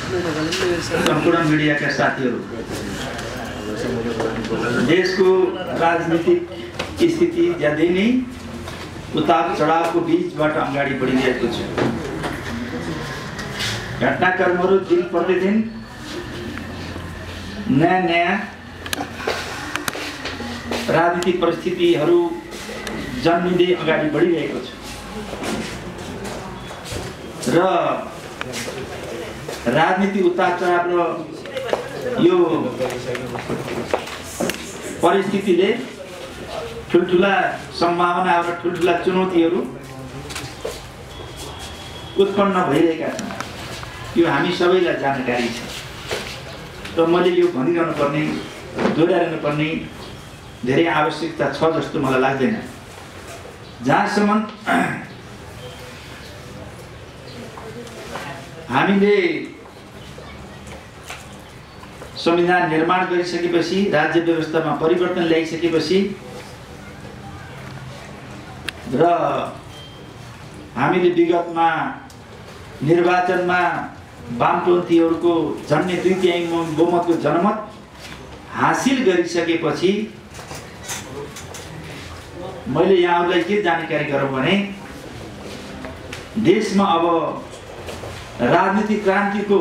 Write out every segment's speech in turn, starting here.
सम्पूर्ण मीडियाका साथीहरू, देशको राजनीतिक स्थिति ज्यादै नै उतार चढावको बीचबाट अगाडि बढिरहेको छ। घटनाक्रमहरू दिन प्रतिदिन नयाँ राजनीतिक परिस्थितिहरू जन्मिँदै अगाडि बढिरहेको छ र राजनीति उतार चढाव र यो परिस्थितिले ठुल्ठुला सम्भावना र ठुल्ठुला चुनौतीहरू उत्पन्न भइरहेका छन्। यो हामी सबैलाई जानकारी छ र मैले यो भनिरहनु पर्ने, दोहोऱ्याइरहनु पर्ने धेरै आवश्यकता छ जस्तो मलाई लाग्दैन। जहाँसम्म हामीले संविधान निर्माण गरिसकेपछि, राज्य व्यवस्थामा परिवर्तन ल्याइसकेपछि र हामीले विगतमा निर्वाचनमा वामपन्थीहरूको झन्डै 2/3 बहुमतको जनमत हासिल गरिसकेपछि मैले यहाँहरूलाई के जानकारी गरौँ भने देशमा अब राजनीतिक क्रान्तिको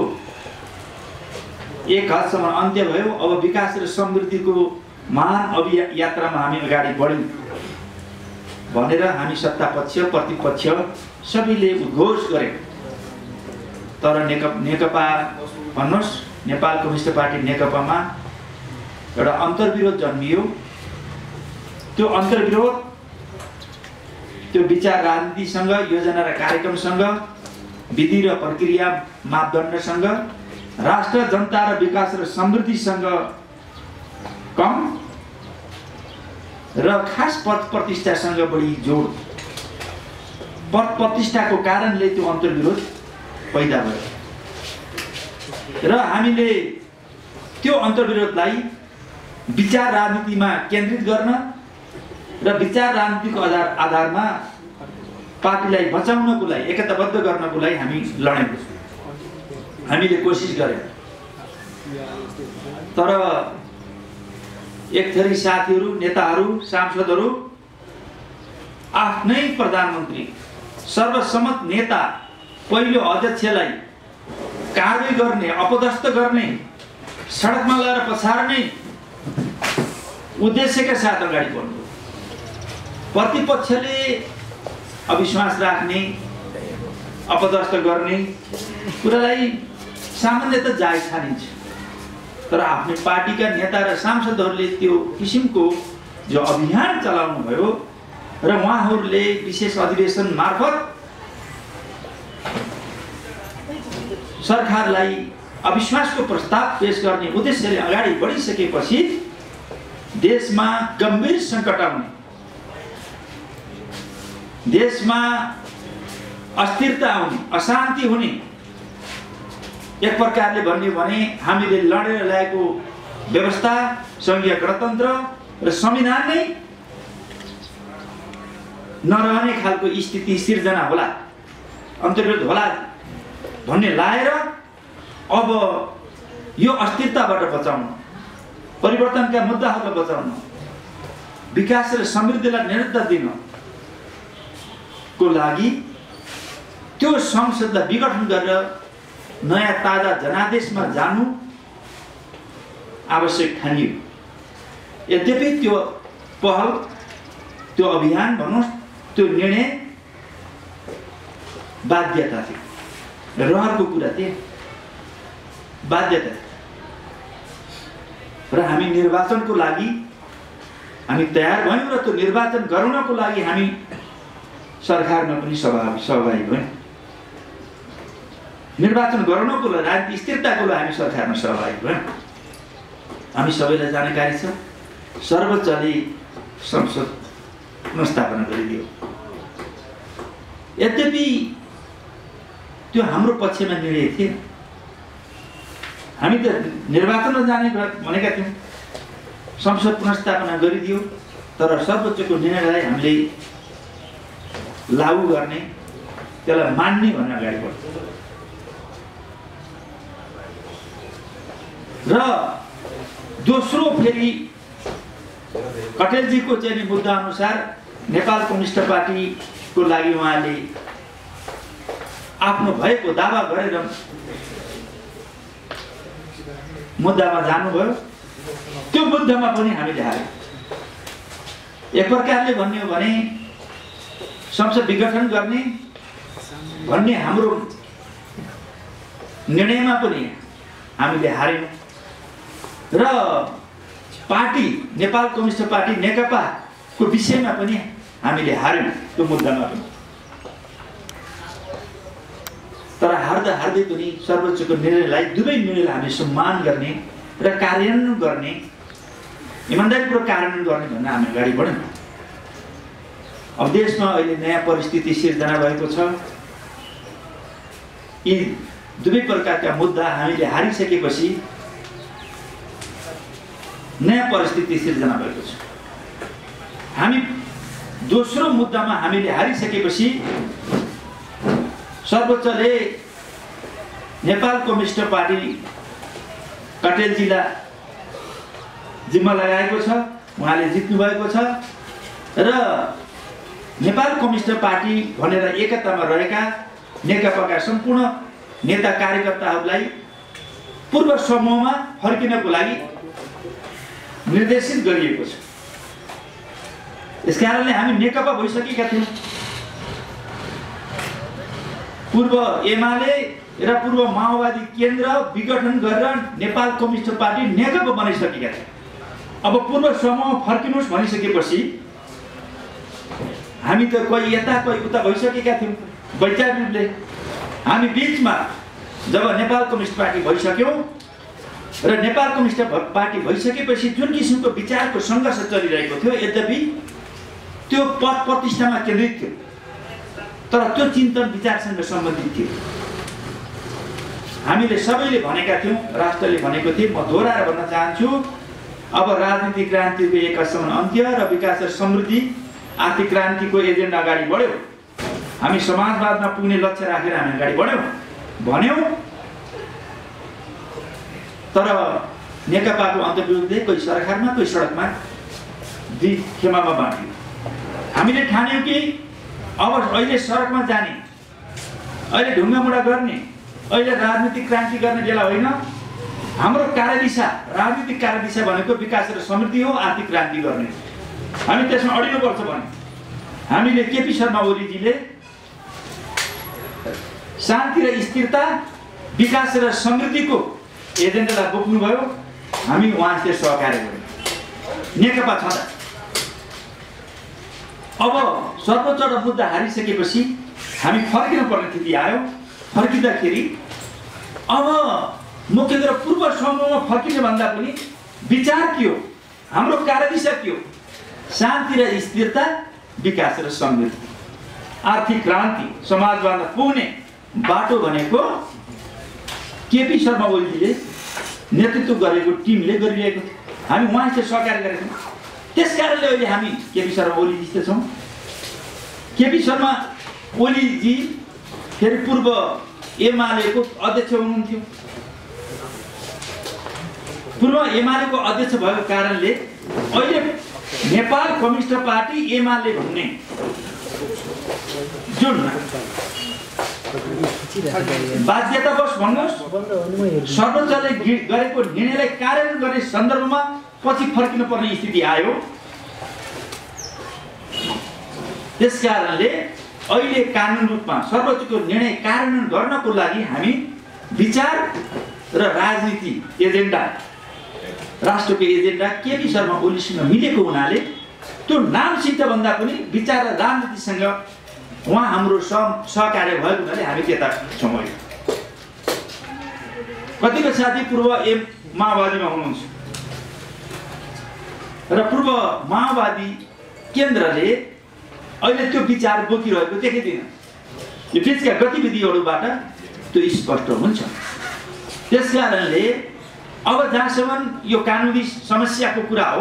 एक हदसम्म अन्त्य भयो। अब विकास र समृद्धिको महान अभियात्रामा हामी अगाडि बढ्यौँ भनेर हामी सत्ता पक्ष प्रतिपक्ष सबैले उद्घोष गरे। तर नेकपा भन्नुहोस्, नेपाल कम्युनिस्ट पार्टी नेकपामा एउटा अन्तर्विरोध जन्मियो। त्यो अन्तर्विरोध त्यो विचार राजनीतिसँग, योजना र कार्यक्रमसँग, विधि र प्रक्रिया मापदण्डसँग, राष्ट्र जनता र विकास र समृद्धिसँग कम र खास पद प्रतिष्ठासँग बढी जोड। पद प्रतिष्ठाको कारणले त्यो अन्तर्विरोध पैदा भयो र हामीले त्यो अन्तर्विरोधलाई विचार राजनीतिमा केन्द्रित गर्न र विचार राजनीतिको आधारमा पार्टीलाई बचाउनको लागि, एकताबद्ध गर्नको लागि हामी लड्यौँ, हामीले कोसिस गर्यौँ। तर एक थरी साथीहरू, नेताहरू, सांसदहरू आफ्नै प्रधानमन्त्री, सर्वसम्मत नेता, पहिलो अध्यक्षलाई कारबाही गर्ने, अपदस्थ गर्ने, सडकमा लगेर पछार्ने उद्देश्यका साथ अगाडि बढ्नु। प्रतिपक्षले अविश्वास राख्ने, अपदस्थ गर्ने कुरालाई सामान्यतः जायज ठानिन्छ। तर आफ्नै पार्टीका नेता र सांसदहरूले त्यो किसिमको जो अभियान चलाउनु भयो र उहाँहरूले विशेष अधिवेशन मार्फत सरकारलाई अविश्वासको प्रस्ताव पेश गर्ने उद्देश्यले अगाडि बढिसकेपछि देशमा गम्भीर सङ्कट आउने, देशमा अस्थिरता आउने, अशान्ति हुने, एक प्रकारले भन्यो भने हामीले लडेर ल्याएको व्यवस्था, सङ्घीय गणतन्त्र र संविधान नै नरहने खालको स्थिति सिर्जना होला, अन्तर्विरोध होला भन्ने लाएर अब यो अस्थिरताबाट बचाउन, परिवर्तनका मुद्दाहरूलाई बचाउन, विकास र समृद्धिलाई नेतृत्व दिनको लागि त्यो संसदलाई विघटन गरेर नयाँ ताजा जनादेशमा जानु आवश्यक ठानियो। यद्यपि त्यो पहल, त्यो अभियान भन्नुहोस्, त्यो निर्णय बाध्यता थियो, रहरको कुरा थियो, बाध्यता। र हामी निर्वाचनको लागि हामी तयार भयौँ र त्यो निर्वाचन गराउनको लागि हामी सरकारमा पनि सहभागी भयौँ। निर्वाचन गराउनको लागि, राजनीतिक स्थिरताको लागि हामी सरकारमा सहभागी भयौँ। हामी सबैलाई जानकारी छ, सर्वोच्चले संसद पुनर्स्थापना गरिदियो। यद्यपि त्यो हाम्रो पक्षमा निर्णय थिएन। हामी त निर्वाचनमा जाने भनेका थियौँ, संसद पुनर्स्थापना गरिदियो। तर सर्वोच्चको निर्णयलाई हामीले लागू गर्ने, त्यसलाई मान्ने भन्ने अगाडि बढ्यो। र दोस्रो फेरि कटेलजीको चाहिँ मुद्दा अनुसार नेपाल कम्युनिस्ट पार्टीको लागि उहाँले आफ्नो भएको दावा गरेर मुद्दामा जानुभयो। त्यो मुद्दामा पनि हामीले हार्यौँ। एक प्रकारले भन्ने हो भने संसद विघटन गर्ने भन्ने हाम्रो निर्णयमा पनि हामीले हार्यौँ र पार्टी नेपाल कम्युनिस्ट पार्टी नेकपाको विषयमा पनि हामीले हार्यौँ त्यो मुद्दामा पनि। तर हार्दै पनि सर्वोच्चको निर्णयलाई दुवै निर्णयलाई हामीले सम्मान गर्ने र कार्यान्वयन गर्ने इमानदारीपूर्वक कार्यान्वयन गर्ने भनेर हामी अगाडि बढ्यौँ। अब देशमा अहिले नयाँ परिस्थिति सिर्जना भएको छ। यी दुवै प्रकारका मुद्दा हामीले हारिसकेपछि नयाँ परिस्थिति सिर्जना भएको छ। हामी दोस्रो मुद्दामा हामीले हारिसकेपछि सर्वोच्चले नेपाल कम्युनिस्ट पार्टी कटेलजीलाई जिम्मा लगाएको छ। उहाँले जित्नु भएको छ र नेपाल कम्युनिस्ट पार्टी भनेर एकतामा रहेका नेकपाका सम्पूर्ण नेता कार्यकर्ताहरूलाई पूर्व समूहमा फर्किनको लागि निर्देशित गरिएको छ। यसकारणले हामी नेकपा भइसकेका थियौँ। पूर्व एमाले र पूर्व माओवादी केन्द्र विघटन गरेर नेपाल कम्युनिस्ट पार्टी नेकपा बनाइसकेका थिए। अब पूर्व समूह फर्किनुहोस् भनिसकेपछि हामी त कोही यता कोही उता भइसकेका थियौँ। वैचारिक रूपले हामी बिचमा जब नेपाल कम्युनिस्ट पार्टी भइसक्यौँ र नेपाल कम्युनिस्ट पार्टी भइसकेपछि जुन किसिमको विचारको सङ्घर्ष चलिरहेको थियो, यद्यपि त्यो पद प्रतिष्ठामा केन्द्रित थियो तर त्यो चिन्तन विचारसँग सम्बन्धित थियो। हामीले सबैले भनेका थियौँ, राष्ट्रले भनेको थिए, म दोहोऱ्याएर भन्न चाहन्छु, अब राजनीतिक क्रान्तिको एक असमान अन्त्य र विकास र समृद्धि आर्थिक क्रान्तिको एजेन्डा अगाडि बढ्यो। हामी समाजवादमा पुग्ने लक्ष्य राखेर हामी अगाडि बढ्यौँ भन्यौँ। तर नेकपाको अन्तर्विरोधले कोही सरकारमा कोही सडकमा दुई खेमामा बाँड्यो। हामीले ठान्यौँ कि अब अहिले सडकमा जाने, अहिले ढुङ्गामुढा गर्ने, अहिले राजनीतिक क्रान्ति गर्ने बेला होइन। हाम्रो कार्यदिशा, राजनीतिक कार्यदिशा भनेको विकास र समृद्धि हो, आर्थिक क्रान्ति गर्ने। हामी त्यसमा अडिनुपर्छ भने हामीले केपी शर्मा ओलीजीले शान्ति र स्थिरता, विकास र समृद्धिको एजेन्डालाई बोक्नुभयो। हामी उहाँसित सहकार्य गर्यौँ नेकपा छँदा। अब सर्वोच्च र मुद्दा हारिसकेपछि हामी फर्किनु पर्ने स्थिति आयो। फर्किँदाखेरि अब मुख्य गरेर पूर्व समूहमा फर्किने भन्दा पनि विचार के हो, हाम्रो कार्यदिशा के हो? शान्ति र स्थिरता, विकास र समृद्धि, आर्थिक क्रान्ति, समाजवादमा पुग्ने बाटो भनेको केपी शर्मा ओलीजीले नेतृत्व गरेको टिमले गरिरहेको थियो। हामी उहाँसित सहकार्य गरेका थियौँ। त्यसकारणले अहिले हामी केपी शर्मा ओलीजी छौँ। केपी शर्मा ओलीजी फेरि पूर्व एमालेको अध्यक्ष हुनुहुन्थ्यो। पूर्व एमालेको अध्यक्ष भएको कारणले अहिले नेपाल कम्युनिस्ट पार्टी एमाले भन्ने जुन बाध्यतावश भन्नुहोस् सर्वोच्चले गरेको निर्णयलाई कार्यान्वयन गर्ने सन्दर्भमा पछि फर्किनु पर्ने स्थिति आयो। त्यसकारणले अहिले कानुन रूपमा सर्वोच्चको निर्णय कार्यान्वयन गर्नको लागि हामी विचार र राजनीति एजेन्डा, राष्ट्रको एजेन्डा केपी शर्मा ओलीसँग मिलेको हुनाले त्यो नामसित भन्दा पनि विचार र राजनीतिसँग उहाँ हाम्रो सहकार्य भएको हुनाले हामी त्यता छौँ। कतिपय साथी पूर्व माओवादीमा हुनुहुन्छ र पूर्व माओवादी केन्द्रले अहिले त्यो विचार बोकिरहेको देखिँदैन। यो बिचका गतिविधिहरूबाट त्यो स्पष्ट हुन्छ। त्यसकारणले अब जहाँसम्म यो कानुनी समस्याको कुरा हो,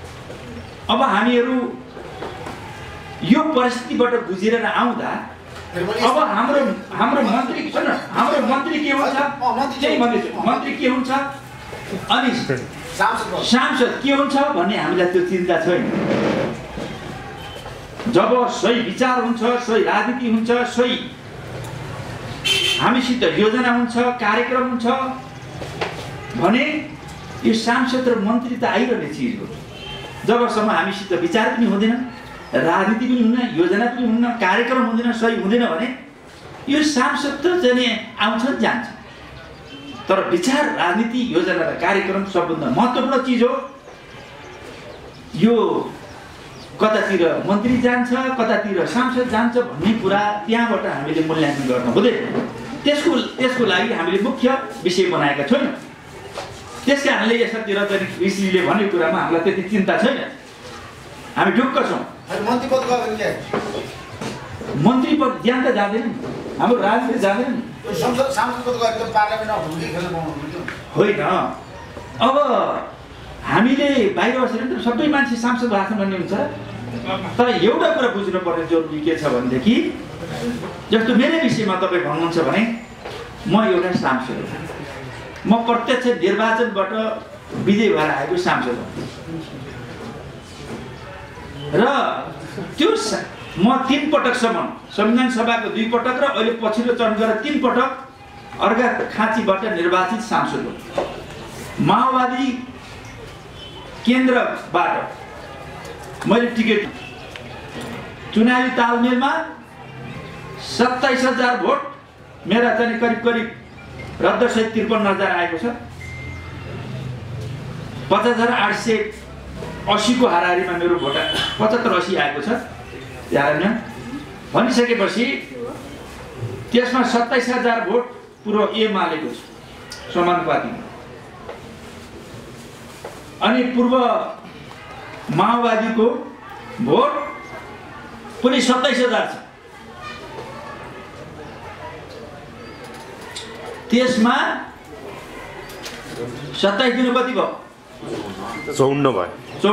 अब हामीहरू यो परिस्थितिबाट गुज्रेर आउँदा अब हाम्रो मन्त्री सुन हाम्रो मन्त्री के हुन्छ त्यही भन्दैछु मन्त्री के हुन्छ अनि सांसद के हुन्छ भन्ने हामीलाई त्यो चिन्ता छैन। जब सही विचार हुन्छ, सही राजनीति हुन्छ, सही हामीसित योजना हुन्छ, कार्यक्रम हुन्छ भने यो सांसद र मन्त्री त आइरहने चिज हो। जबसम्म हामीसित विचार पनि हुँदैन, राजनीति पनि हुन्न, योजना पनि हुन्न, कार्यक्रम हुँदैन, सही हुँदैन भने यो सांसद त चाहिँ आउँछ जान्छ। तर विचार, राजनीति, योजना र कार्यक्रम सबभन्दा महत्त्वपूर्ण चिज हो। यो कतातिर मन्त्री जान्छ, कतातिर सांसद जान्छ भन्ने कुरा त्यहाँबाट हामीले मूल्याङ्कन गर्न हुँदैन। त्यसको लागि हामीले मुख्य विषय बनाएका छैनौँ। त्यस कारणले यसतिर चाहिँ ऋषिले भनेको कुरामा हामीलाई त्यति चिन्ता छैन, हामी ढुक्क छौँ। मन्त्री पद ज्यान त जाँदैन, हाम्रो राजनीति जाँदैन होइन। अब हामीले बाहिर बसेर त सबै मान्छे सांसद भएको भन्ने हुन्छ। तर एउटा कुरा बुझ्नुपर्ने जरुरी के छ भनेदेखि जस्तो मेरो विषयमा तपाईँ भन्नुहुन्छ भने म एउटा सांसद हो, म प्रत्यक्ष निर्वाचनबाट विजय भएर आएको सांसद हो र त्यो म 3 पटकसम्म संविधान सभाको 2 पटक र अहिले पछिल्लो चरण गरेर 3 पटक अर्घाखाँचीबाट निर्वाचित सांसद हो। माओवादी केन्द्रबाट मैले टिकट चुनावी तालमेलमा 27,000 भोट मेरा चाहिँ करिब रद्दसहित 53,000 आएको छ। 50,880 को हाराहारीमा मेरो भोट 75-80 आएको छ। यार भनिसकेपछि त्यसमा 27,000 भोट पुरो एमालेको छ समानुपातिक, अनि पूर्व माओवादीको भोट पुरै 27,000 छ। त्यसमा 27 दिनु कति भयो? 54 भयो।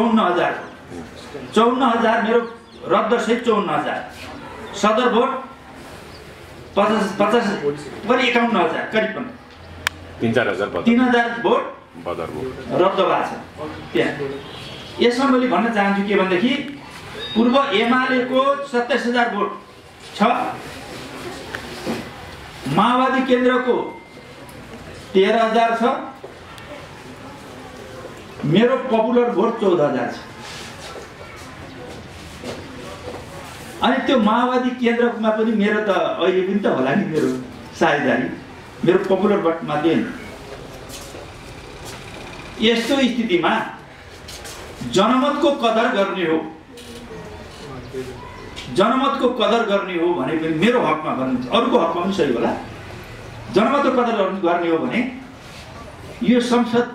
54,000 मेरो रद्द सहित 54,000। सदर भोट 50 करिब 51,000 करिब 3,000 भोट बदर रद्द भएको छ त्यहाँ। यसमा मैले भन्न चाहन्छु के भनेदेखि पूर्व एमालेको 27,000 भोट छ, माओवादी केन्द्रको 13,000 छ, मेरो पपुलर भोट 14,000 छ। अनि त्यो माओवादी केन्द्रमा पनि मेरो त अहिले पनि त होला नि मेरो साझेदारी, मेरो पपुलर भोटमा दिएन। यस्तो स्थितिमा जनमतको कदर गर्ने हो, जनमतको कदर गर्ने हो भने पनि मेरो हकमा भन्नुहुन्छ, अरूको हकमा पनि सही होला। जनमतको कदर गर्ने हो भने यो संसद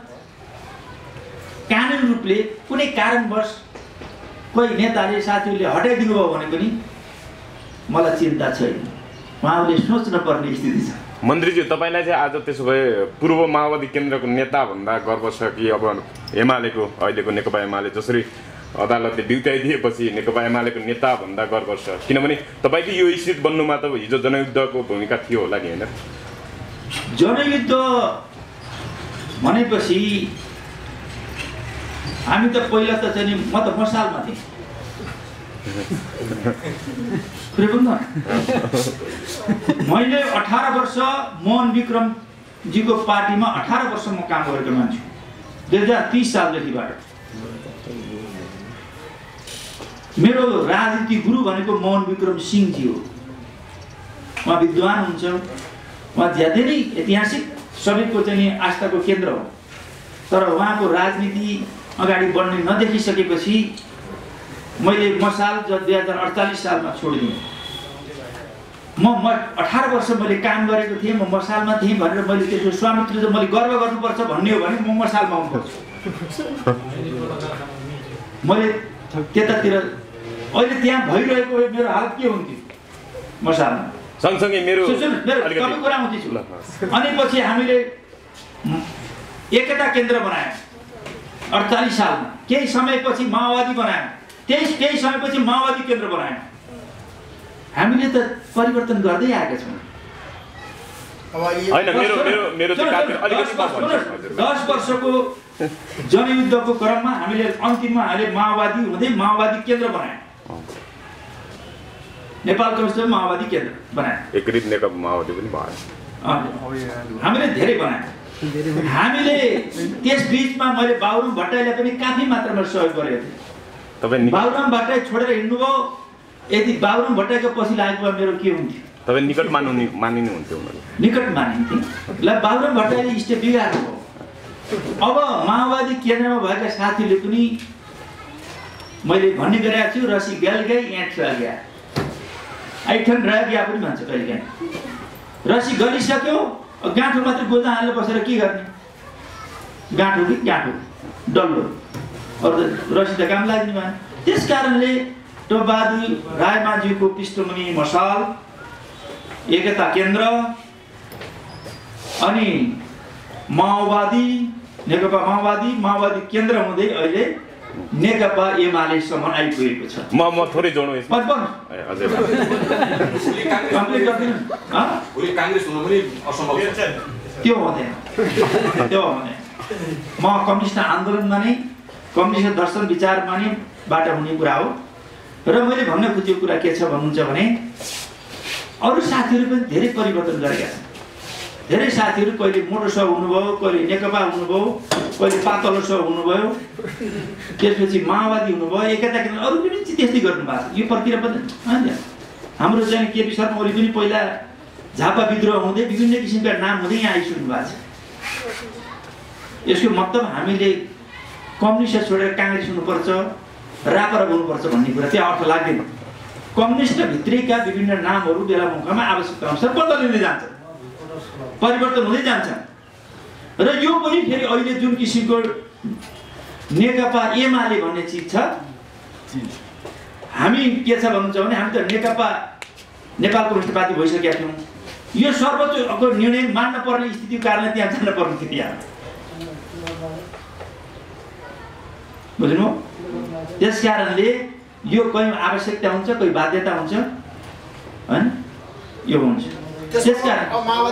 कानुन रूपले कुनै कारणवश कोही नेताले साथीहरूले हटाइदिनु भयो भने पनि मलाई चिन्ता छैन, उहाँले सोच्न पर्ने स्थिति छ। मन्त्रीज्यू, तपाईँलाई चाहिँ आज त्यसो भए पूर्व माओवादी केन्द्रको नेता भन्दा गर्व छ कि अब एमालेको अहिलेको नेकपा एमाले जसरी अदालतले बिउताइदिएपछि नेकपा एमालेको नेता भन्दा गर्व छ? किनभने तपाईँको यो स्थित बन्नुमा त हिजो जनयुद्धको भूमिका थियो होला नि, होइन? जनयुद्ध भनेपछि हामी त पहिला त चाहिँ म त मसालमा थिएँ, मैले 18 वर्ष मोहन विक्रमजीको पार्टीमा 18 वर्ष म काम गरेको मान्छे 2030 सालदेखिबाट। मेरो राजनीति गुरु भनेको मोहन विक्रम सिंहजी हो। उहाँ विद्वान हुन्छ, उहाँ धेरै ऐतिहासिक सबैको चाहिँ आस्थाको केन्द्र हो। तर उहाँको राजनीति अगाडि बढ्ने नदेखिसकेपछि मैले मसाल 2048 सालमा छोडिदिएँ। म 18 वर्ष मैले काम गरेको थिएँ, म मसालमा थिएँ भनेर मैले त्यसको स्वामित्व चाहिँ मैले गर्व गर्नुपर्छ भन्ने हो भने म मसालमा आउनुपर्छ। मैले त्यतातिर अहिले त्यहाँ भइरहेको मेरो हालत के हुन्थ्यो मसालमा सँगसँगै मेरो कुरा आउँदैछु। अनि पछि हामीले एकता केन्द्र बनायौँ 48 सालमा, केही समयपछि माओवादी बनायौँ, केही समयपछि माओवादी केन्द्र बनायौँ। हामीले त परिवर्तन गर्दै आएका छौँ। होइन मेरो चाहिँ काफी अलिकति 10 वर्षको जनयुद्धको क्रममा हामीले अन्तिममा हामीले माओवादी हुँदै माओवादी केन्द्र बनायौँ। नेपाल कम्युनिस्ट माओवादी केन्द्र बनायौँ। एकीकृत नेकपा माओवादी पनि भयो। हामीले धेरै बनायौँ। हामीले त्यस बीचमा मैले बाबुराम भट्टराईलाई पनि काफी मात्रामा सहयोग गरेको थिएँ। तपाईँ बाबुराम भट्टराई छोडेर हिँड्नुभयो। यदि बाबुराम भट्टराईको पछि लागेको भए मेरो के हुन्थ्यो? तपाईँ निकट मानिनुहुन्थ्यो उनीहरू। निकट मानिन्थे। ल बाबुराम भट्टराईले स्टेप बिगार्नु भयो। अब माओवादी केन्द्रमा भएका साथीहरूले पनि मैले भन्ने गरेको छु, रसी गल गई एँट रह गया, ऐठन रह गया पनि भन्छ कहिलेकाहीँ। रसी गलिसक्यो, गाँठो मात्र गोजा हालेर बसेर के गर्ने? गाँठो कि गाँठो डल्लो, अरू रसी त काम लाग्ने भएन। त्यस कारणले टोपबहादुर रायमाझीको पृष्ठभूमि मसाल, एकता केन्द्र अनि माओवादी, नेकपा माओवादी केन्द्र हुँदै अहिले नेकपा एमालेसम्म आइपुगेको छ। म थोरै जोड्नु यसमा। हजुर कम्प्लिट गर्दिनु। भोलि कांग्रेस हुनु पनि असम्भव छ। त्यो हुँदैन। म कम्युनिस्ट आन्दोलनमा नै कम्युनिस्ट दर्शन विचारमा नै बाट हुने कुरा हो। र मैले भन्न खोजेको कुरा के छ भन्नुहुन्छ भने अरू साथीहरू पनि धेरै परिवर्तन गरेका छन्। धेरै साथीहरू कहिले मोटो सह हुनुभयो, कहिले नेकपा हुनुभयो, कहिले पातलो सह हुनुभयो, त्यसपछि माओवादी हुनुभयो, एकता केन्द्र, अरू पनि त्यस्तै गर्नुभएको छ। यो प्रक्रिया पनि होइन। हाम्रो चाहिँ केपी शर्मा ओली पनि पहिला झापा विद्रोह हुँदै विभिन्न किसिमका नाम हुँदै यहाँ आइसक्नु भएको छ। यसको मतलब हामीले कम्युनिस्ट छोडेर काङ्ग्रेस हुनुपर्छ, रापरा हुनुपर्छ भन्ने कुरा त्यहाँ अर्थ लाग्दैन। कम्युनिस्ट भित्रैका विभिन्न नामहरू बेला मौकामा आवश्यकता अनुसार बदलिँदै जान्छ, परिवर्तन हुँदै जान्छ। र यो पनि फेरि अहिले जुन किसिमको नेकपा एमाले भन्ने चिज छ, हामी के छ भन्नुहुन्छ भने हामी त नेकपा नेपाल कम्युनिस्ट पार्टी भइसकेका थियौँ। यो सर्वोच्चको निर्णय मान्न पर्ने स्थितिको कारणले त्यहाँ जान पर्ने थियो। यहाँ बुझ्नु? त्यस कारणले यो कहीँ आवश्यकता हुन्छ, कोही बाध्यता हुन्छ, हैन? यो हुन्छ। त्यसकारण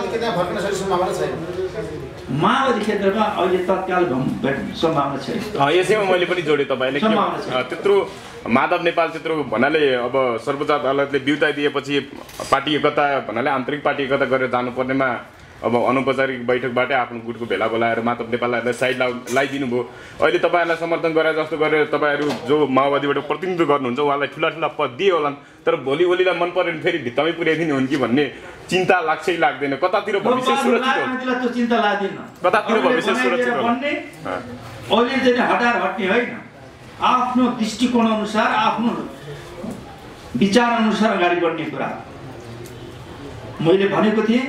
माओवादी क्षेत्रमा अहिले तत्काल सम्भावना छैन। यसैमा मैले पनि जोडेँ तपाईँले त्यत्रो माधव नेपाल त्यत्रो भन्नाले अब सर्वोच्च अदालतले बिउताइदिएपछि पार्टी एकता भन्नाले आन्तरिक पार्टी एकता गरेर जानुपर्नेमा अब अनौपचारिक बैठकबाटै आफ्नो गुटको भेला बोलाएर माधव नेपाललाई साइड लगाइदिनु भयो। अहिले तपाईँहरूलाई समर्थन गरे जस्तो गरेर तपाईँहरू जो माओवादीबाट प्रतिनिधित्व गर्नुहुन्छ उहाँलाई ठुला ठुला पद दिए होलान्, तर भोलि ओलीलाई मन पऱ्यो भने फेरि भित्तामै पुर्याइदिनु हुन् कि भन्ने चिन्ता लाग्छै लाग्दैन? कतातिर भविष्य सुरक्षित हो? चिन्ता लाग्दैन। कतातिर भविष्य सुरक्षित हो? अहिले चाहिँ हटार हट्ने होइन, आफ्नो दृष्टिकोण अनुसार आफ्नो विचार अनुसार अगाडि बढ्ने कुरा। मैले भनेको थिएँ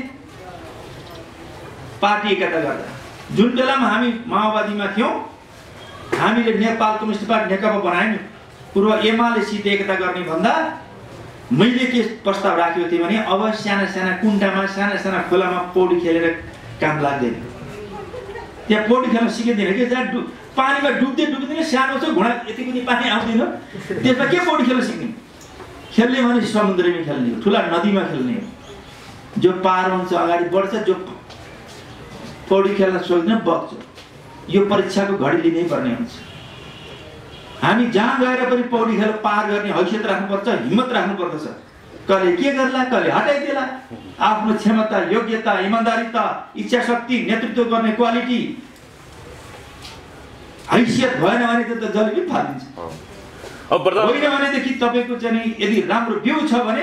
पार्टी एकता गर्दा जुन बेलामा हामी माओवादीमा थियौँ, हामीले नेपाल कम्युनिस्ट पार्टी नेकपा बनायौँ। पूर्व एमालेसित एकता गर्ने भन्दा मैले के प्रस्ताव राखेको थिएँ भने अब साना साना कुण्डामा, साना साना खोलामा पौडी खेलेर काम लाग्दैन। त्यहाँ पौडी खेल्न सिकिँदैन कि, जहाँ पानीमा डुब्दैन, सानो छ घुँडा यति पनि पानी आउँदैन, त्यसमा के पौडी खेल्न सिक्ने? खेल्ने भने समुद्रमा खेल्ने हो, ठुला नदीमा खेल्ने हो। जो पार हुन्छ अगाडि बढ्छ, जो पौडी खेल्न सक्दैन बग्छ। यो परीक्षाको घडी लिनै पर्ने हुन्छ। हामी जहाँ गएर पनि पौडी खेल पार गर्ने हैसियत राख्नुपर्छ, हिम्मत राख्नुपर्दछ। कसले के गर्ला, कसले हटाइदिएला, आफ्नो क्षमता, योग्यता, इमान्दारिता, इच्छा शक्ति, नेतृत्व गर्ने क्वालिटी, हैसियत भएन भने त जलबी फालिन्छ। होइन भनेदेखि तपाईँको चाहिँ यदि राम्रो बिउ छ भने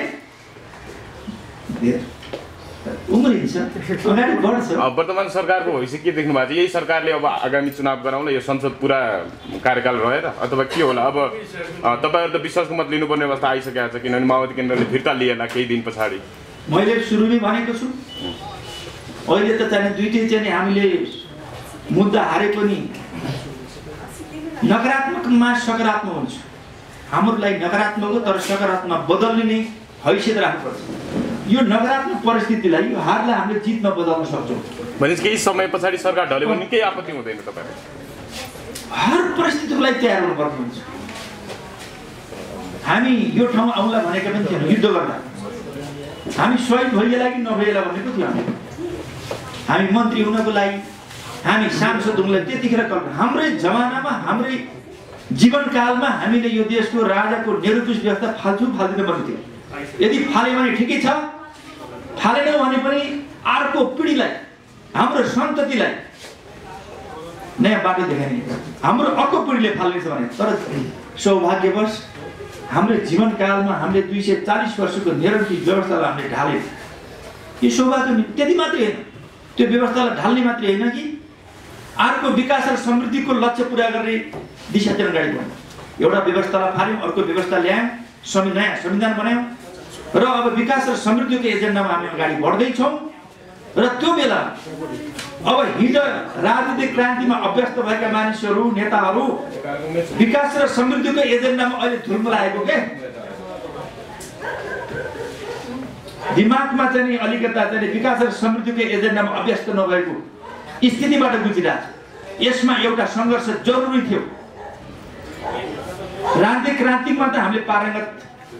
उम्रिन्छ, अगाडि बढ्छ। वर्तमान सरकारको भविष्य के देख्नु भएको छ? यही सरकारले अब आगामी चुनाव गराउँला, यो संसद पुरा कार्यकाल रहेर, अथवा के होला? अब तपाईँहरू त विश्वासको मत लिनुपर्ने अवस्था आइसकेको छ, किनभने माओवादी केन्द्रले फिर्ता लिएला केही दिन पछाडि। मैले सुरुमै भनेको छु, अहिले त चाहिँ दुईटै चाहिँ हामीले मुद्दा हारे पनि नकारात्मकमा सकारात्मक हुन्छ। हाम्रो लागि नकारात्मक हो, तर सकारात्मक बदल्ने नै हैसियत राख्नुपर्छ। यो नकारात्मक परिस्थितिलाई, यो हारलाई हामीले जितमा बदल्न सक्छौँ। भनेपछि केही समय पछाडि सरकार ढल्यो भने केही आपत्ति हुँदैन तपाईँलाई? हर परिस्थितिको लागि तयार हुनुपर्ने हुन्छ। हामी यो ठाउँ आउला भनेका पनि थिएन युद्ध गर्दा, हामी शहीद भइएला कि नभइएला भनेको थियो हामी मन्त्री हुनको लागि हामी सांसद हुनुलाई त्यतिखेर कल्पना हाम्रै जमानामा हाम्रै जीवनकालमा हामीले यो देशको राजाको निरङ्कुश व्यवस्था फाल्तु फाल्दिन पर्ने थियो। यदि फाल्यो भने ठिकै छ, फालेनौँ भने पनि अर्को पिँढीलाई हाम्रो सन्ततिलाई नयाँ बाटो देखाइने हाम्रो अर्को पिँढीले फाल्नेछ भने। तर सौभाग्यवश हाम्रो जीवनकालमा हामीले 240 वर्षको निरङ्कुश व्यवस्थालाई हामीले ढाल्यौँ। यो सौभाग्य त्यति मात्रै होइन, त्यो व्यवस्थालाई ढाल्ने मात्रै होइन कि अर्को विकास र समृद्धिको लक्ष्य पुरा गर्ने दिशातिर अगाडि बढ्यौँ। एउटा व्यवस्थालाई फाल्यौँ, अर्को व्यवस्था ल्यायौँ, नयाँ संविधान बनायौँ र अब विकास र समृद्धिको एजेन्डामा हामी अगाडि बढ्दैछौँ। र त्यो बेला अब हिजो राजनीतिक क्रान्तिमा अभ्यस्त भएका मानिसहरू नेताहरू विकास र समृद्धिको एजेन्डामा अहिले धुलमुलाएको के दिमागमा चाहिँ अलिकता चाहिँ विकास र समृद्धिको एजेन्डामा अभ्यस्त नभएको स्थितिबाट गुजिरहेको छ। यसमा एउटा सङ्घर्ष जरुरी थियो। राजनीतिक क्रान्तिमा त हामीले पारङ्गत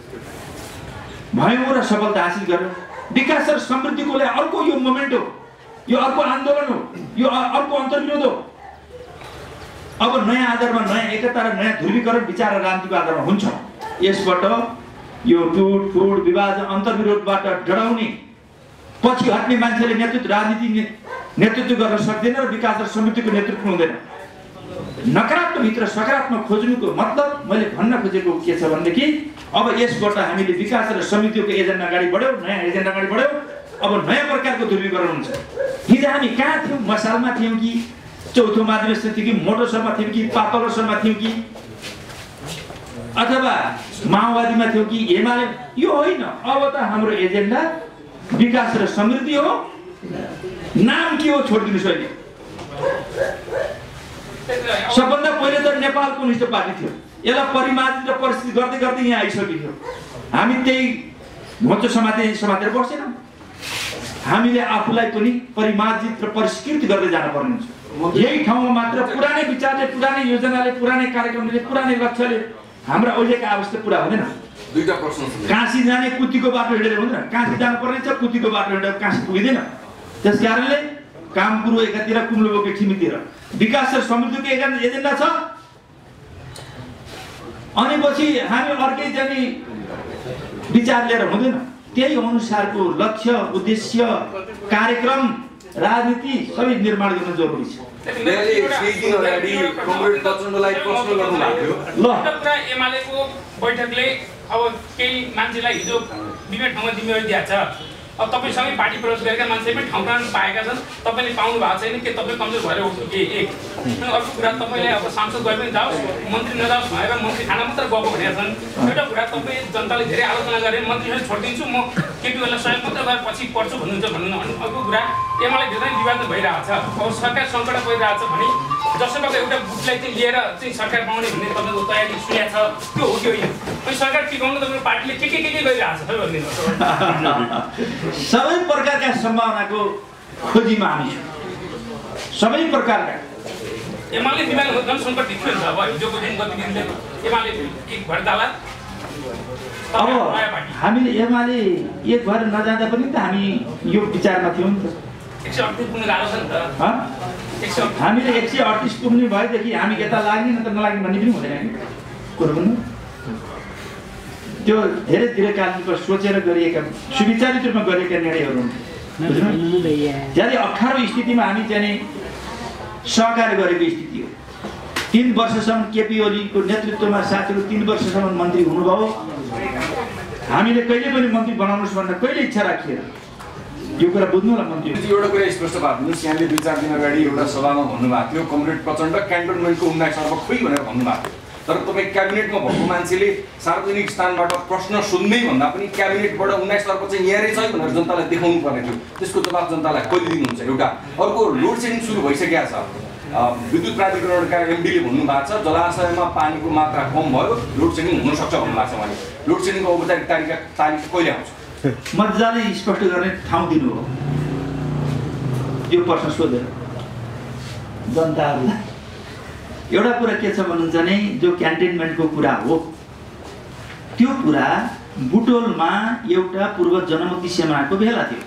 भयौँ र सफलता हासिल गर्यौँ। विकास र समृद्धिको लागि अर्को यो मोमेन्ट हो, यो अर्को आन्दोलन हो, यो अर्को अन्तर्विरोध हो। अब नयाँ आधारमा नयाँ एकता र नयाँ ध्रुवीकरण विचार र राजनीतिको आधारमा हुन्छ। यसबाट यो टुटफुट विवाद अन्तर्विरोधबाट डराउने पछि हट्ने मान्छेले नेतृत्व गर्न सक्दैन र विकास र समृद्धिको नेतृत्व हुँदैन। नकारात्मक भित्र सकारात्मक खोज्नुको मतलब मैले भन्न खोजेको के छ भनेदेखि अब यसबाट हामीले विकास र समृद्धिको एजेन्डा अगाडि बढ्यौँ, नयाँ एजेन्डा अगाडि बढ्यौँ। अब नयाँ प्रकारको ध्रुवीकरण हुन्छ। हिजो हामी कहाँ थियौँ? मसालमा थियौँ कि चौथो महाधिवेशन थियो कि मोटोसरमा थियौँ कि पातलोसरमा थियौँ कि अथवा माओवादीमा थियौँ कि एमाले? यो होइन। अब त हाम्रो एजेन्डा विकास र समृद्धि हो। नाम के हो छोडिदिनुहोस्। अहिले सबभन्दा पहिले त नेपाल कम्युनिस्ट पार्टी थियो, यसलाई परिमार्जित र परिष्कृत गर्दै गर्दै यहाँ आइसकेको। हामी त्यही घोचो समातेर बसेनौँ। हामीले आफूलाई पनि परिमार्जित र परिष्कृत गर्दै जान पर्ने हुन्छ। यही ठाउँमा मात्र पुरानै विचारले, पुरानै योजनाले, पुरानै कार्यक्रमले, पुरानै लक्ष्यले हाम्रा अहिलेका आवश्यक पुरा हुँदैन। दुईटा प्रश्न छ। काशी जाने कुतीको बाटो हिँडेर हुँदैन, काशी जानुपर्ने छ, कुतीको बाटो हिँडेर काशी पुगिँदैन। त्यस कारणले काम कुरो एकातिर कुम्लोको ठिमीतिर विकास र समृद्धिको एजेन्डा छ। अनि पछि हामी अर्कै जाने विचार लिएर हुँदैन। त्यही अनुसारको लक्ष्य, उद्देश्य, कार्यक्रम, राजनीति सबै निर्माण गर्न जरुरी छ। एमालेको बैठकले अब केही मान्छेलाई हिजो विभिन्न ठाउँमा जिम्मेवारी दिएको छ। अब तपाईँसँगै पार्टी प्रवेश गरेका मान्छे पनि ठाउँ ठाउँ पाएका छन्, तपाईँले पाउनु भएको छैन के तपाईँ कमजोर भएर हो कि एक। अर्को कुरा तपाईँले अब सांसद गए पनि जाओस्, मन्त्री नजाओस् भनेर मन्त्री खाना मात्र गएको भनेका छन्। एउटा कुरा तपाईँ जनताले धेरै आलोचना गरे मन्त्रीहरू छोडिदिन्छु म केपी ओलीलाई सहयोग मात्र गरेर पछि पढ्छु भन्नुहुन्छ भन्नु। अनि अर्को कुरा एमाले धेरै विवाद भइरहेको छ। अब सरकार सङ्कट परिरहेको छ भने जसोबाट एउटा बुटलाई चाहिँ लिएर चाहिँ सरकार पाउने भन्ने तपाईँको तयारी सुनेको छ, त्यो हो कि होइन? अनि सरकार टिकाउनु तपाईँको पार्टीले के गरिरहेको छ भनिदिनुहोस्। सबै प्रकारका सम्भावनाको खोजीमा हामी छौँ। सबै प्रकारका एमाले विमान जनसङ्कट भित्र छ। अब हिजोको दिन गतिविधिले एमाले एक भएर जाला। अब हामीले एमाले एक भएर नजाँदा पनि त हामी यो विचारमा थियौँ नि त। 138 पुग्ने गाह्रो छ नि त। हामीले 138 पुग्ने भएदेखि हामी यता लाग्ने न त नलाग्ने भन्ने पनि हुँदैन नि कुरो पनि। त्यो धेरै दीर्घकालीन सोचेर गरिएका सुविचारित रूपमा गरिएका निर्णयहरू हुन्। धेरै अप्ठ्यारो स्थितिमा हामी चाहिँ सहकार्य गरेको स्थिति हो। 3 वर्षसम्म केपी ओलीको नेतृत्वमा साथीहरू 3 वर्षसम्म मन्त्री हुनुभयो। हामीले कहिले पनि मन्त्री बनाउनुहोस् भनेर कहिले इच्छा राखिएन। यो कुरा बुझ्नु होला मन्त्री। एउटा कुरा स्पष्ट पार्दिनुहोस्, यहाँले 2-4 दिन अगाडि एउटा सभामा भन्नुभएको थियो कमरेड प्रचण्ड क्यान्टोनमेन्टको 19 अर्ब खोइ भनेर भन्नुभएको थियो। तर तपाईँ क्याबिनेटमा भएको मान्छेले सार्वजनिक स्थानबाट प्रश्न सुन्दै भन्दा पनि क्याबिनेटबाट 19 अर्ब चाहिँ यहाँरै छ भनेर जनतालाई देखाउनु पर्ने थियो। त्यसको जवाब जनतालाई कहिले दिनुहुन्छ? एउटा अर्को लोड सेडिङ सुरु भइसकेको छ। विद्युत प्राधिकरणका एमडीले भन्नुभएको छ जलाशयमा पानीको मात्रा कम भयो, लोड सेडिङ हुनसक्छ भन्नुभएको छ। उहाँले लोड सेडिङको औपचारिक तारिख कहिले आउँछ? मजाले स्पष्ट गर्ने ठाउँ दिनु हो। यो प्रश्न सोधेर जनताहरूलाई एउटा कुरा के छ भन्नुहुन्छ भने जो क्यान्टोनमेन्टको कुरा हो त्यो कुरा बुटोलमा एउटा पूर्व जनमुक्ति सेनाको भेला थियो।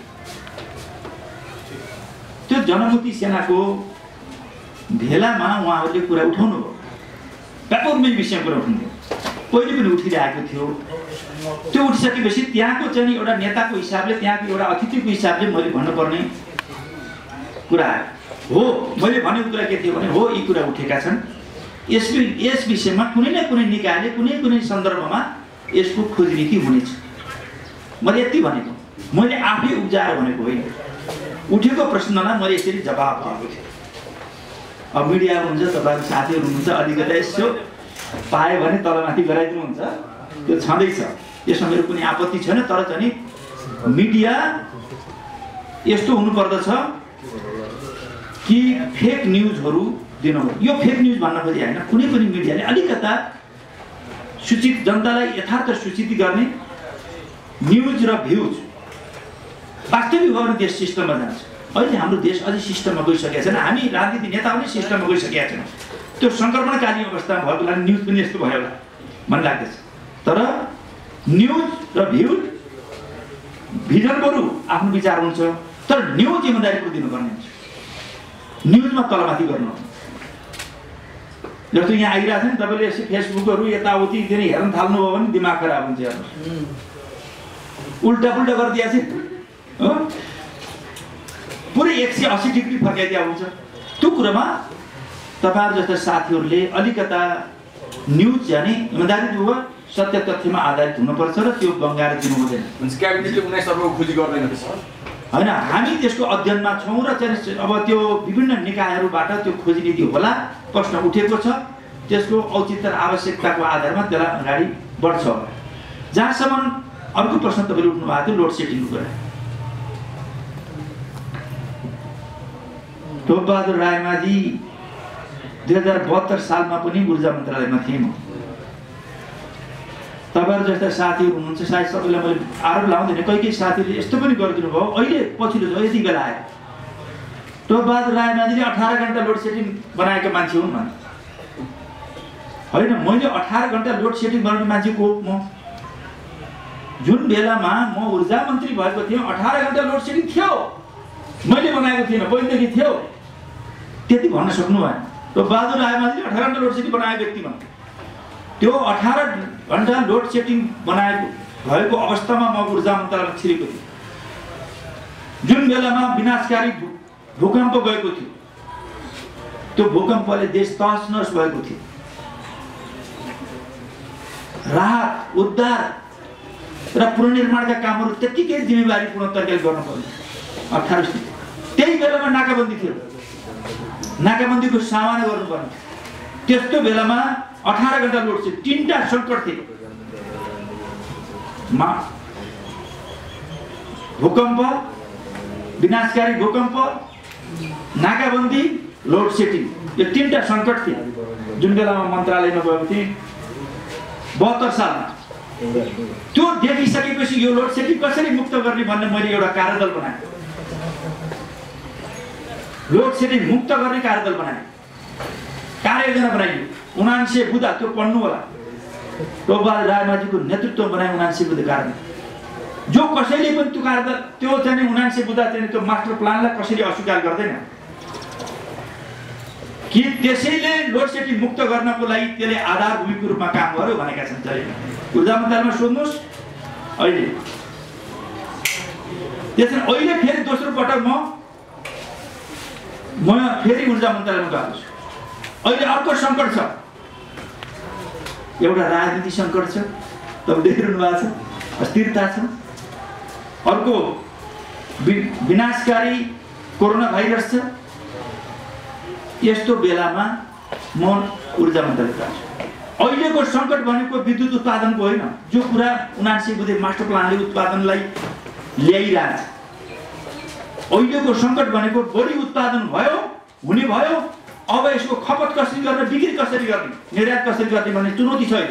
त्यो जनमुक्ति सेनाको भेलामा उहाँहरूले कुरा उठाउनु भयो, व्यापक विषयमा कुरा उठाउनु भयो, पहिले पनि उठिरहेको थियो। त्यो उठिसकेपछि त्यहाँको चाहिँ एउटा नेताको हिसाबले, त्यहाँको एउटा अतिथिको हिसाबले मैले भन्नुपर्ने कुरा हो। मैले भनेको कुरा के थियो भने, हो यी कुरा उठेका छन्, यस विषयमा कुनै न कुनै निकायले कुनै कुनै सन्दर्भमा यसको खोजनीति हुनेछ। मैले यति भनेको, मैले आफै उब्जाएर भनेको होइन। उठेको प्रश्नलाई मैले यसरी जवाब दिएको थिएँ। अब मिडिया हुन्छ, तपाईँहरू साथीहरू हुनुहुन्छ, अलिकति यसो पायो भने तलमाथि गराइदिनुहुन्छ, त्यो छँदैछ, यसमा मेरो कुनै आपत्ति छैन। तर चाहिँ मिडिया यस्तो हुनुपर्दछ कि फेक न्युजहरू दिनु। यो फेक न्युज भन्न खोजे होइन, कुनै पनि मिडियाले अलिकता सूचित, जनतालाई यथार्थ सूचित गर्ने न्युज र भ्युज वास्तविक हो भने देश सिस्टममा जान्छ। अहिले हाम्रो देश अझै सिस्टममा गइसकेका छैन, हामी राजनीतिक नेता पनि सिस्टममा गइसकेका छैनौँ। त्यो सङ्क्रमणकालीन अवस्थामा भएको लागि न्युज पनि यस्तो भयो होला भन्ने लाग्दछ। तर न्युज र भ्युज भिजन बरु आफ्नो विचार हुन्छ, तर न्युज जिम्मेदारी दिनुपर्ने हुन्छ। न्युजमा तलमाथि गर्नु जस्तो यहाँ आइरहेको छ नि, तपाईँले यसो फेसबुकहरू यताउति फेरि हेर्न थाल्नुभयो भने दिमाग खराब हुन्छ। उल्टा पुल्टा गरिदिएको छ हो, पुरै 180 डिग्री फर्काइदिया हुन्छ। त्यो कुरामा तपाईँहरू जस्ता साथीहरूले अलिकता न्युज जाने इमान्दारीपूर्वक सत्य तथ्यमा आधारित हुनुपर्छ र त्यो बङ्गाएर दिनु हुँदैन। क्याबिनेटले 19 अर्बको खोजी गर्दैन होइन, हामी त्यसको अध्ययनमा छौँ र चाहिँ अब त्यो विभिन्न निकायहरूबाट त्यो खोजी नीति होला, प्रश्न उठेको छ, त्यसको औचित्य र आवश्यकताको आधारमा त्यसलाई अगाडि बढ्छ। जहाँसम्म अर्को प्रश्न तपाईँले उठ्नु भएको थियो, लोड सेडिङको कुरा। टोपबहादुर रायमाझी 2072 सालमा पनि ऊर्जा मन्त्रालयमा थिएँ म। तपाईँहरू जस्ता साथीहरू हुनुहुन्छ, सायद सबैलाई मैले आरोप लाउँदैन, कोही साथीहरूले यस्तो पनि गरिदिनु भयो। अहिले पछिल्लो यति बेला आयो, टोपबहादुर रायमाझीले 18 घण्टा लोड सेडिङ बनाएका मान्छे हुन् भने होइन। मैले 18 घण्टा लोड सेडिङ बनाउने मान्छे को म? जुन बेलामा म ऊर्जा मन्त्री भएको थिएँ 18 घण्टा लोड सेडिङ थियो, मैले बनाएको थिइनँ, पहिलेदेखि थियो। त्यति भन्न सक्नु भएन। टोपबहादुर रायमाझीले 18 घण्टा लोड सेडिङ बनाएको व्यक्तिमा त्यो 18 घण्टा लोड सेडिङ बनाएको भएको अवस्थामा म ऊर्जा मन्त्रालयमा छिरेको थिएँ। जुन बेलामा विनाशकारी भूकम्प गएको थियो, त्यो भूकम्पले देश तहस नहस भएको थियो। राहत, उद्धार र पुनर्निर्माणका कामहरू त्यतिकै जिम्मेवारीपूर्ण तरिकाले गर्नु पर्यो। 18 त्यही बेलामा नाकाबन्दी थियो, नाकाबन्दीको सामना गर्नुपर्ने। त्यस्तो बेलामा 18 घण्टा लोड सेडिङ, 3टा सङ्कट थिए, भूकम्प, विनाशकारी भूकम्प, नाकाबन्दी, लोड सेडिङ, यो 3टा सङ्कट थिए। जुन बेलामा मन्त्रालयमा गएको थिएँ 72 सालमा, त्यो देखिसकेपछि यो लोड सेडिङ कसरी मुक्त गर्ने भन्ने मैले एउटा कार्यदल बनाएँ। लोड सेडिङ मुक्त गर्ने कार्यदल बनाएँ, कार्ययोजना बनाइयो। 79 बुँदा, त्यो पढ्नु होला, टोपबहादुर रायमाझीको नेतृत्वमा बनाए 79 बुँदा कार्यदल। जो कसैले पनि त्यो कार्यदल, त्यो चाहिँ 79 बुँदा चाहिँ त्यो मास्टर प्लानलाई कसैले अस्वीकार गर्दैन कि त्यसैले लोड सेडिङ मुक्त गर्नको लागि त्यसले आधारभूमिको रूपमा काम गर्यो भनेका छन्। ऊर्जा मन्त्रालयमा सोध्नुहोस्। अहिले त्यसैले अहिले फेरि दोस्रो पटक म फेरि ऊर्जा मन्त्रालयमा गएको छु। अहिले अर्को सङ्कट छ, एउटा राजनीतिक सङ्कट छ, तपाईँ देखिरहनु भएको छ, अस्थिरता छ। अर्को विनाशकारी कोरोना भाइरस छ। यस्तो बेलामा म ऊर्जा मन्त्रालय गएको छु। अहिलेको सङ्कट भनेको विद्युत उत्पादनको होइन, जो कुरा 79 बुँदे मास्टर प्लानले उत्पादनलाई ल्याइरहेछ। अहिलेको सङ्कट भनेको बढी उत्पादन भयो, हुने भयो, अब यसको खपत कसरी गर्ने, बिक्री कसरी गर्ने, निर्यात कसरी गर्ने भन्ने चुनौती छ।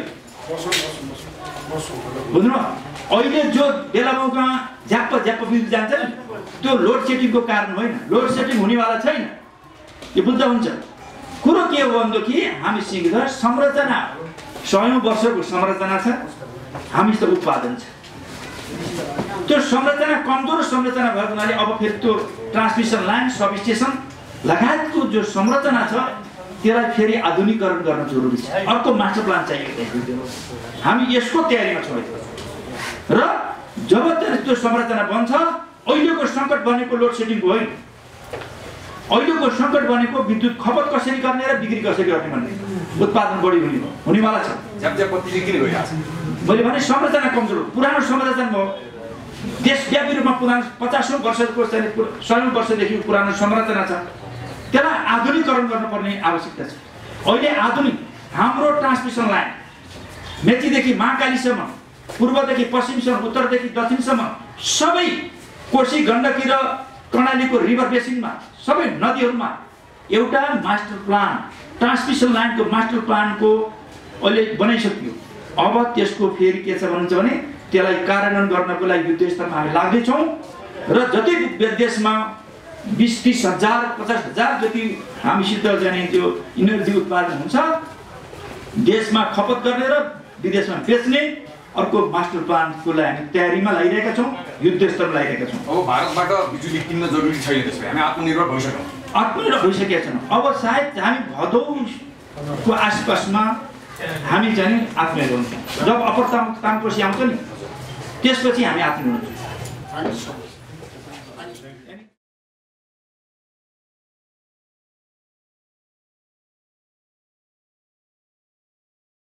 बुझ्नु, अहिले जो बेला मौका झ्याप्प विद्युत जान्छ नि, त्यो लोड सेडिङको कारण होइन, लोड सेडिङ हुनेवाला छैन। यो बुझ्दा हुन्छ। कुरो के हो भनेदेखि हामीसँग संरचना 100औं वर्षको संरचना छ, हामीसित उत्पादन छ। त्यो संरचना कमजोर संरचना भएको हुनाले अब फेरि त्यो ट्रान्समिसन लाइन सब स्टेसन लगायतको जो संरचना छ त्यसलाई फेरि आधुनिकीकरण गर्न जरुरी छ। अर्को मास्टर प्लान चाहियो। हामी यसको तयारीमा छौँ र जब त्यो संरचना बन्छ अहिलेको सङ्कट बनेको लोड सेडिङको होइन, अहिलेको सङ्कट बनेको विद्युत खपत कसरी गर्ने र बिक्री कसरी गर्ने भन्ने उत्पादन बढी हुनेवाला छ। मैले भने संरचना कमजोर पुरानो संरचना हो। देशव्यापी रूपमा पुरानो 50औं वर्षको 100औं वर्षदेखि पुरानो संरचना छ, त्यसलाई आधुनिकीकरण गर्नुपर्ने आवश्यकता छ। अहिले आधुनिक हाम्रो ट्रान्समिसन लाइन मेचीदेखि महाकालीसम्म, पूर्वदेखि पश्चिमसम्म, उत्तरदेखि दक्षिणसम्म सबै कोशी गण्डकी र कर्णालीको रिभर बेसिनमा सबै नदीहरूमा एउटा मास्टर प्लान ट्रान्समिसन लाइनको मास्टर प्लानको अहिले बनाइसकियो। अब त्यसको फेरि के छ भन्छ भने त्यसलाई कार्यान्वयन गर्नको लागि युद्ध स्तरमा हामी लाग्दैछौँ र जति देशमा 20-30 हजार 50 हजार जति हामीसित जाने त्यो इनर्जी उत्पादन हुन्छ देशमा खपत गर्ने र विदेशमा बेच्ने अर्को मास्टर प्लानको लागि हामी तयारीमा लागिरहेका छौँ, युद्ध स्तरमा लागिरहेका छौँ। अब भारतबाट बिजुली किन्न जरुरी छैन, त्यसपछि हामी आत्मनिर्भर भइसक्यौँ। आत्मनिर्भर भइसकेका छौँ। अब सायद हामी भदौको आसपासमा हामी चाहिँ आत्मनिर्भर हुन्छौँ। जब अपर तामकोशी आउँछ नि त्यसपछि हामी आत्मनिर्भर हुन्छौँ।